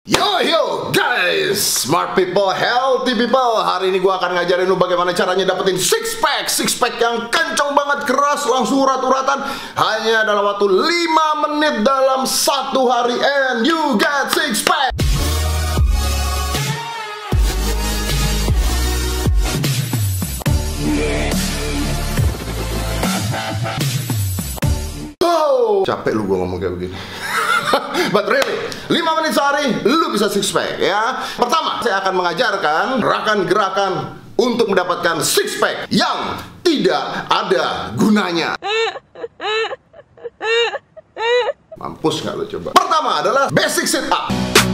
Yo guys, smart people, healthy people. Hari ini gua akan ngajarin lu bagaimana caranya dapetin six pack yang kenceng banget, keras, langsung urat-uratan hanya dalam waktu 5 menit dalam 1 hari, and you get six pack. Capek lu gua ngomong kayak begini. But really, 5 menit sehari lu bisa six pack ya. Pertama, saya akan mengajarkan gerakan-gerakan untuk mendapatkan six pack yang tidak ada gunanya. Mampus nggak lu coba? Pertama adalah basic sit up.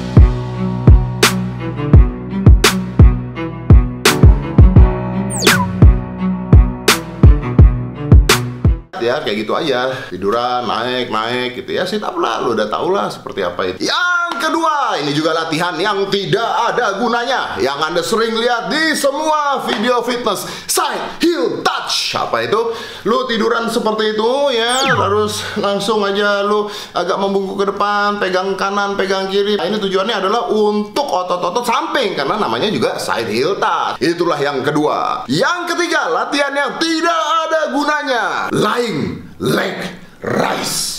Ya kayak gitu aja, tiduran naik gitu ya, sit up lah, lu udah tau lah seperti apa itu. Yang kedua, ini juga latihan yang tidak ada gunanya, yang Anda sering lihat di semua video fitness, side heel touch. Apa itu? Lu tiduran seperti itu ya, terus langsung aja lu agak membungkuk ke depan, pegang kanan, pegang kiri. Nah, ini tujuannya adalah untuk otot-otot samping, karena namanya juga side heel touch. Itulah yang kedua. Yang ketiga, latihan yang tidak ada gunanya, lying leg raise.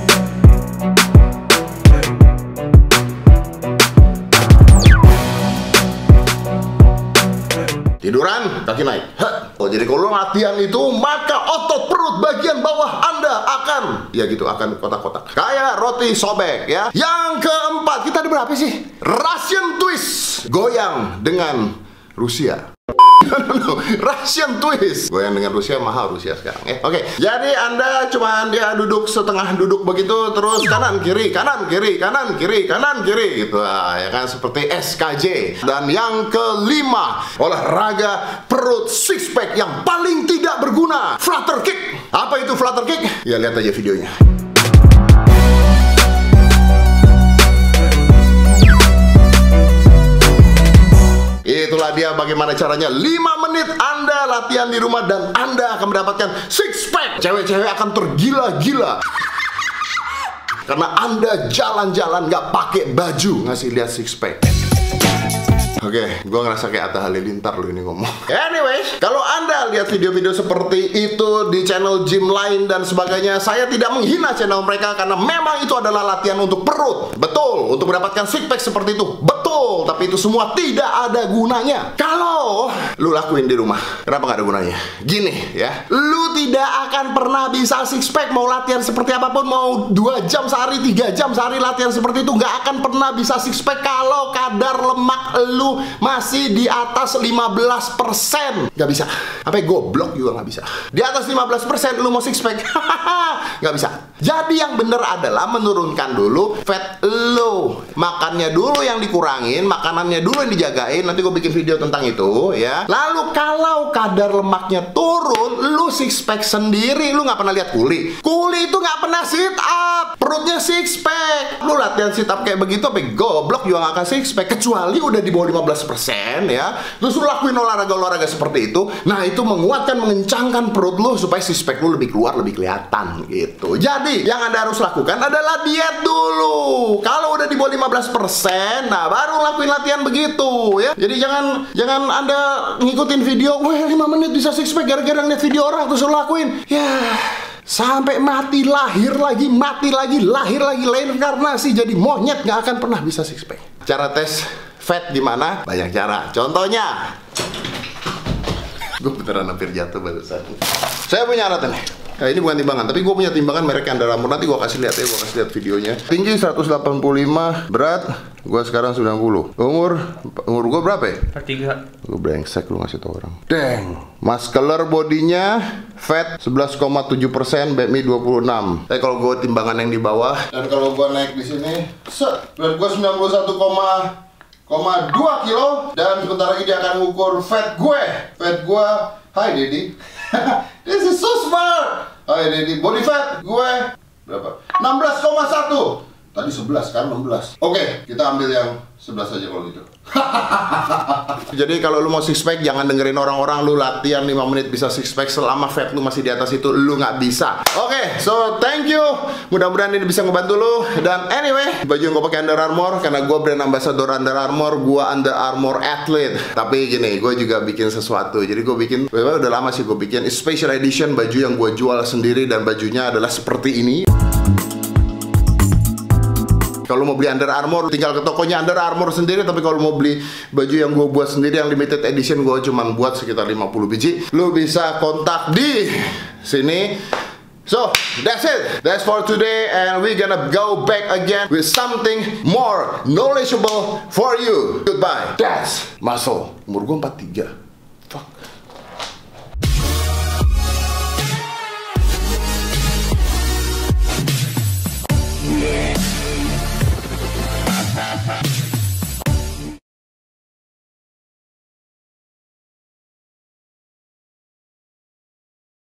Tiduran, kaki naik. Oh, jadi kalau latihan itu, maka otot perut bagian bawah Anda akan, ya gitu, akan kotak-kotak kayak roti sobek ya. Yang keempat, kita ada berapa sih? Russian twist, goyang dengan Rusia. Russian twist, goyang dengan Rusia, mahal Rusia sekarang ya. Oke, jadi Anda cuman dia duduk setengah duduk begitu, terus kanan kiri kanan kiri kanan kiri kanan kiri gitu ya kan, seperti SKJ. Dan yang kelima, olahraga perut six pack yang paling tidak berguna, flutter kick. Apa itu flutter kick? Ya lihat aja videonya. Itulah dia bagaimana caranya 5 menit Anda latihan di rumah dan Anda akan mendapatkan six pack. Cewek-cewek akan tergila-gila karena Anda jalan-jalan gak pakai baju ngasih lihat six pack. Oke, gue ngerasa kayak Atta Halilintar lo ini ngomong. Anyway, kalau Anda lihat video-video seperti itu di channel gym lain dan sebagainya, saya tidak menghina channel mereka karena memang itu adalah latihan untuk perut. Betul, untuk mendapatkan six pack seperti itu. Betul, tapi itu semua tidak ada gunanya kalau lu lakuin di rumah. Kenapa nggak ada gunanya? Gini ya, lu tidak akan pernah bisa six pack mau latihan seperti apapun, mau 2 jam sehari, 3 jam sehari latihan seperti itu, nggak akan pernah bisa six pack kalau kadar lemak lu masih di atas 15%. Gak bisa. Sampai goblok juga gak bisa. Di atas 15% lu mau six pack. Gak bisa. Jadi yang bener adalah menurunkan dulu fat lu. Makannya dulu yang dikurangin, makanannya dulu yang dijagain. Nanti gue bikin video tentang itu ya. Lalu kalau kadar lemaknya turun, lu six pack sendiri. Lu gak pernah lihat Kuli. Kuli itu gak pernah sit up, perutnya six pack. Lu latihan sit up kayak begitu, sampai goblok juga gak akan six pack. Kecuali udah di bawah 15% ya. Terus lu lakuin olahraga seperti itu. Nah, itu menguatkan, mengencangkan perut lu supaya six pack lu lebih keluar, lebih kelihatan gitu. Jadi, yang Anda harus lakukan adalah diet dulu. Kalau udah di bawah 15%, nah baru lakuin latihan begitu ya. Jadi jangan Anda ngikutin video, wah 5 menit bisa six pack gara-gara ngeliat video orang terus lu lakuin. Ya, sampai mati, lahir lagi, lahir lagi, reinkarnasi jadi monyet, nggak akan pernah bisa six pack. Cara tes fat gimana? Banyak cara. Contohnya, gue beneran hampir jatuh barusan. Saya punya alat ini. Nah, ini bukan timbangan, tapi gue punya timbangan merek Under Armour. Nanti gue kasih lihat ya, gue kasih lihat videonya. Tinggi 185, berat gue sekarang 90. Umur gue berapa ya? 43. Gue brengsek lu ngasih tau orang. Dang. Muscular bodinya fat 11,7%, BMI 26. Tapi kalau gue timbangan yang di bawah dan kalau gue naik di sini, berat gue 91,2 kilo dan sebentar lagi dia akan mengukur fat gue. Hai Dedi. This is so smart. Hai Dedi, body fat gue berapa? 16,1. Tadi 11 kan, 16. Oke, kita ambil yang 11 aja kalau gitu. Jadi kalau lu mau six pack, jangan dengerin orang-orang lu latihan 5 menit bisa six pack selama fat lu masih di atas itu, lu nggak bisa. Oke, so thank you. Mudah-mudahan ini bisa ngebantu lu. Dan anyway, baju yang gue pakai Under Armour karena gue brand ambassador Under Armour, gue Under Armour athlete. Tapi gini, gue juga bikin sesuatu. Jadi gue bikin, udah lama sih gue bikin special edition baju yang gue jual sendiri dan bajunya adalah seperti ini. Kalau mau beli Under Armour, tinggal ke tokonya Under Armour sendiri. Tapi kalau mau beli baju yang gue buat sendiri, yang limited edition, gue cuman buat sekitar 50 biji. Lu bisa kontak di sini. So, that's it. That's for today. And we're gonna go back again with something more knowledgeable for you. Goodbye. That's Muscle. Umur gue 43.